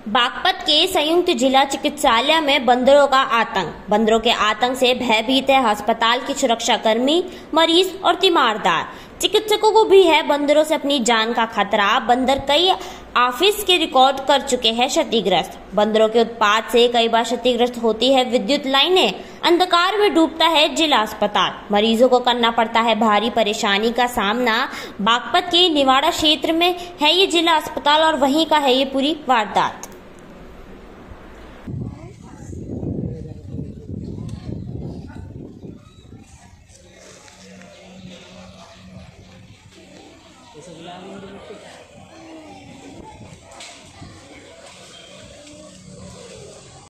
बागपत के संयुक्त जिला चिकित्सालय में बंदरों का आतंक। बंदरों के आतंक से भयभीत है अस्पताल के सुरक्षाकर्मी, मरीज और तीमारदार। चिकित्सकों को भी है बंदरों से अपनी जान का खतरा। बंदर कई ऑफिस के रिकॉर्ड कर चुके हैं क्षतिग्रस्त। बंदरों के उत्पात से कई बार क्षतिग्रस्त होती है विद्युत लाइनें, अंधकार में डूबता है जिला अस्पताल। मरीजों को करना पड़ता है भारी परेशानी का सामना। बागपत के निवाड़ा क्षेत्र में है ये जिला अस्पताल और वहीं का है ये पूरी वारदात।